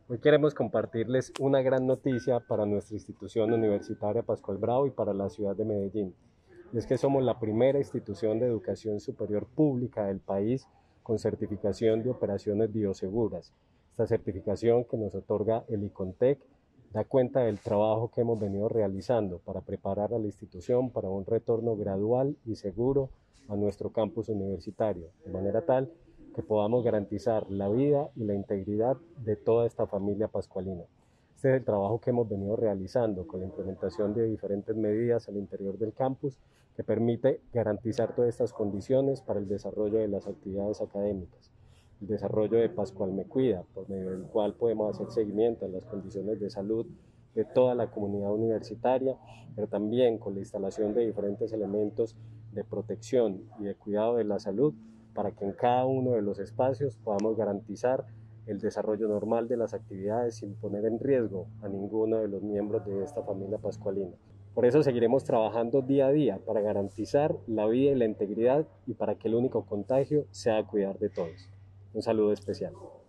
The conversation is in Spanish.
Hoy queremos compartirles una gran noticia para nuestra institución universitaria Pascual Bravo y para la ciudad de Medellín. Y es que somos la primera institución de educación superior pública del país con certificación de operaciones bioseguras. Esta certificación que nos otorga el ICONTEC da cuenta del trabajo que hemos venido realizando para preparar a la institución para un retorno gradual y seguro a nuestro campus universitario, de manera tal que podamos garantizar la vida y la integridad de toda esta familia pascualina. Este es el trabajo que hemos venido realizando con la implementación de diferentes medidas al interior del campus que permite garantizar todas estas condiciones para el desarrollo de las actividades académicas. El desarrollo de Pascual Me Cuida, por medio del cual podemos hacer seguimiento a las condiciones de salud de toda la comunidad universitaria, pero también con la instalación de diferentes elementos de protección y de cuidado de la salud para que en cada uno de los espacios podamos garantizar el desarrollo normal de las actividades sin poner en riesgo a ninguno de los miembros de esta familia pascualina. Por eso seguiremos trabajando día a día para garantizar la vida y la integridad y para que el único contagio sea cuidar de todos. Un saludo especial.